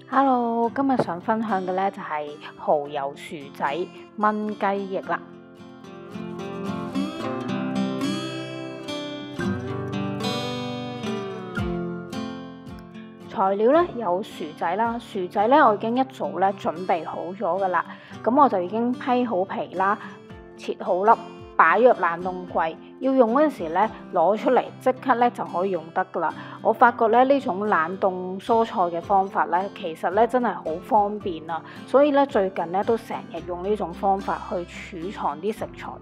Hello，今日想分享嘅呢就係蠔油薯仔炆雞翼啦。材料呢有薯仔啦，薯仔呢我已經一早呢準備好咗噶啦，咁我就已經批好皮啦，切好粒，擺入冷凍櫃。要用嗰陣時呢，攞出嚟即刻呢就可以用得噶啦。我發覺呢種冷凍蔬菜嘅方法呢，其實呢真係好方便啊，所以呢最近呢都成日用呢種方法去儲藏啲食材。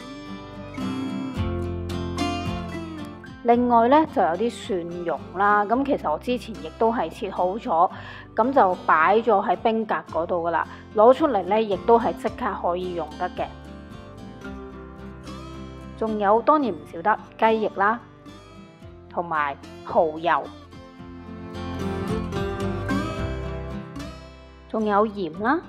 另外呢就有啲蒜蓉啦，咁其實我之前亦都係切好咗，咁就擺咗喺冰格嗰度噶啦，攞出嚟呢亦都係即刻可以用得嘅。仲有當然唔少得雞翼啦，同埋蠔油，仲有鹽啦、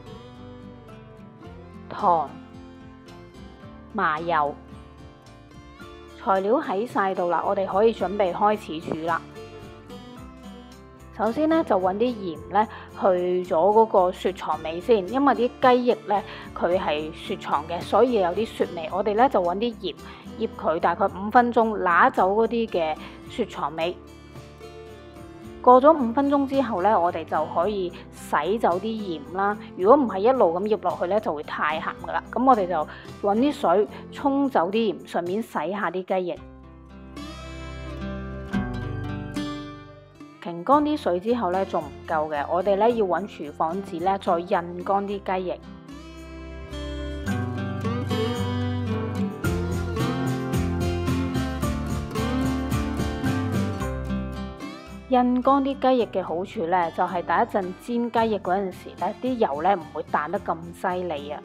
糖、麻油。材料喺晒度啦，我哋可以準備開始煮啦。首先呢，就揾啲鹽呢去咗嗰個雪藏味先，因為啲雞翼呢佢係雪藏嘅，所以有啲雪味。我哋呢就揾啲鹽醃佢大概5分鐘，拿走嗰啲嘅雪藏味。過咗5分鐘之後呢，我哋就可以洗走啲鹽啦。如果唔係一路咁醃落去呢，就會太鹹噶啦。咁我哋就揾啲水沖走啲鹽，順便洗下啲雞翼。擎乾啲水之後呢，仲唔夠嘅，我哋呢要揾廚房紙呢，再印乾啲雞翼。印乾啲雞翼嘅好處呢，就係第一陣煎雞翼嗰陣時呢，啲油呢唔會彈得咁犀利啊！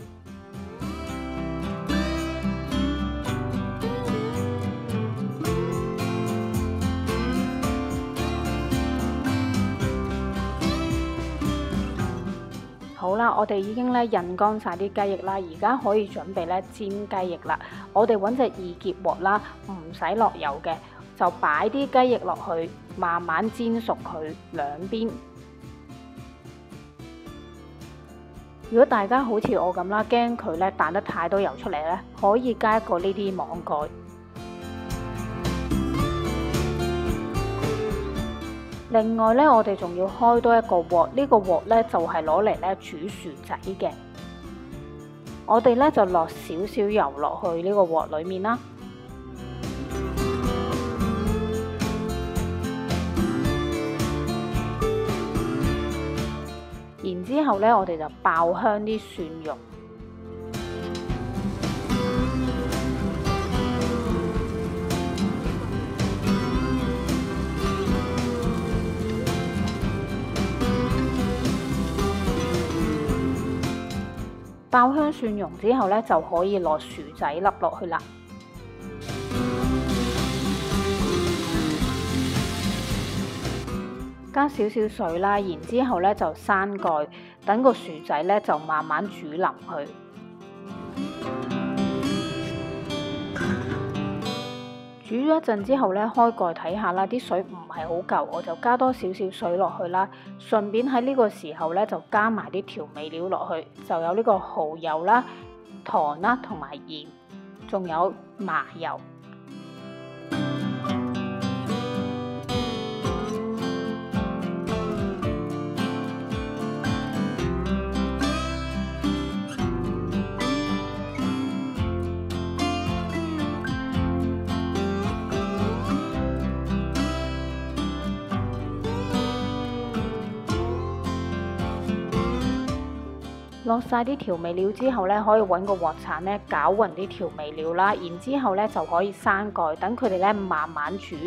好啦，我哋已經呢印乾晒啲雞翼啦，而家可以準備呢煎雞翼啦。我哋揾隻易潔鑊啦，唔使落油嘅。就擺啲雞翼落去，慢慢煎熟佢兩邊。如果大家好似我咁啦，驚佢咧彈得太多油出嚟咧，可以加一個呢啲網蓋。另外咧，我哋仲要開多一個鑊，呢個鑊咧就係攞嚟咧煮薯仔嘅。我哋咧就落少少油落去呢個鑊裡面啦。然之後呢，我哋就爆香啲蒜蓉，爆香蒜蓉之後呢，就可以落薯仔粒落去啦。加少少水啦，然之後呢就閂蓋，等個薯仔呢就慢慢煮腍佢。煮咗一陣之後呢，開蓋睇下啦，啲水唔係好夠，我就加多少少水落去啦。順便喺呢個時候呢，就加埋啲調味料落去，就有呢個蠔油啦、糖啦同埋鹽，仲有麻油。落晒啲調味料之後呢，可以揾個鑊鏟呢攪勻啲調味料啦，然之後呢就可以閂蓋，等佢哋呢慢慢煮。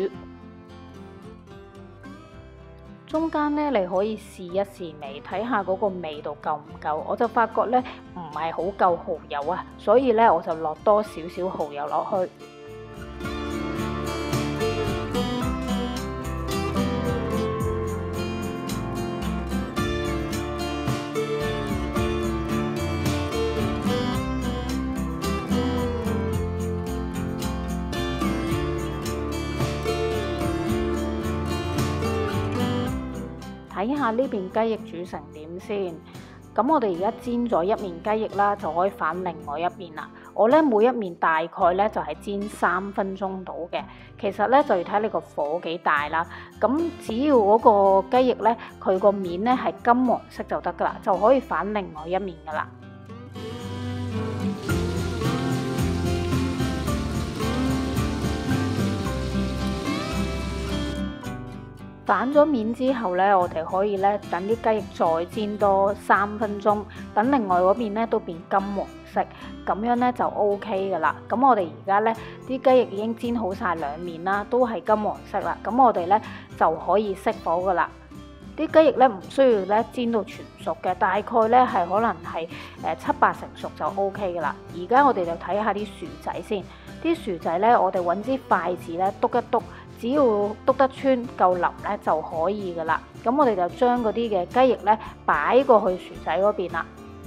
中間呢，你可以試一試味，睇下嗰個味道夠唔夠。我就發覺呢唔係好夠蠔油啊，所以呢我就落多少少蠔油落去。 睇下呢邊雞翼煮成點先。咁我哋而家煎咗一面雞翼啦，就可以反另外一面啦。我咧每一面大概咧就係煎3分鐘到嘅。其實咧就要睇你個火幾大啦。咁只要嗰個雞翼咧佢個面咧係金黃色就得噶啦，就可以反另外一面噶啦。反咗面之後咧，我哋可以咧等啲雞翼再煎多3分鐘，等另外嗰邊咧都變金黃色，咁樣咧就 OK 噶啦。咁我哋而家咧啲雞翼已經煎好晒兩面啦，都係金黃色啦。咁我哋咧就可以熄火噶啦。啲雞翼咧唔需要咧煎到全熟嘅，大概咧係可能係7-8成熟就 OK 噶啦。而家我哋就睇下啲薯仔先，啲薯仔咧我哋揾支筷子咧篤一篤。只要篤得穿夠腍咧就可以噶啦，咁我哋就將嗰啲嘅雞翼咧擺過去薯仔嗰邊啦。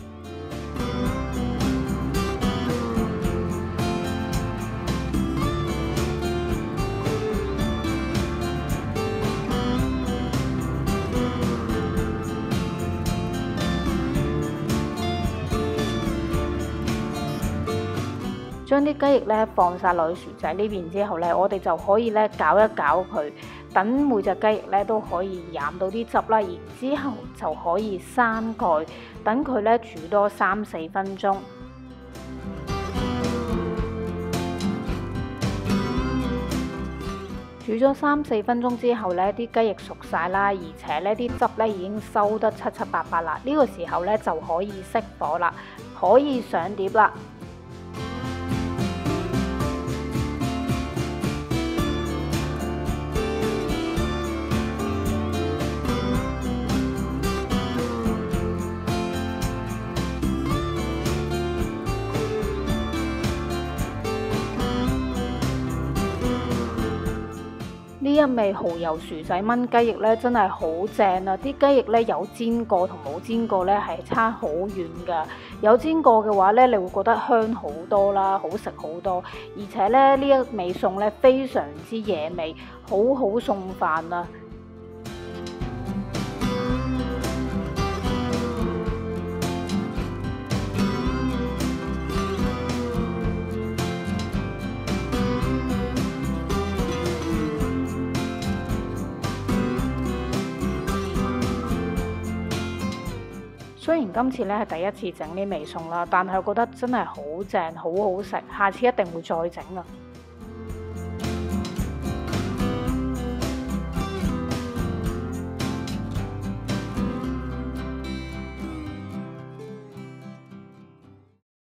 將啲雞翼咧放晒落去薯仔呢邊之後咧，我哋就可以咧攪一攪佢，等每隻雞翼咧都可以飲到啲汁啦。然之後就可以閂蓋，等佢咧煮多3-4分鐘。煮咗3-4分鐘之後咧，啲雞翼熟晒啦，而且咧啲汁咧已經收得七七八八啦。呢個時候咧就可以熄火啦，可以上碟啦。呢一味蠔油薯仔炆雞翼咧，真係好正啊！啲雞翼咧有煎過同冇煎過咧係差好遠㗎。有煎過嘅話咧，你會覺得香好多啦，好食好多。而且咧呢一味餸咧非常之惹味，好好餸飯啊！雖然今次咧係第一次整呢味餸啦，但係我覺得真係好正，好好食，下次一定會再整啊！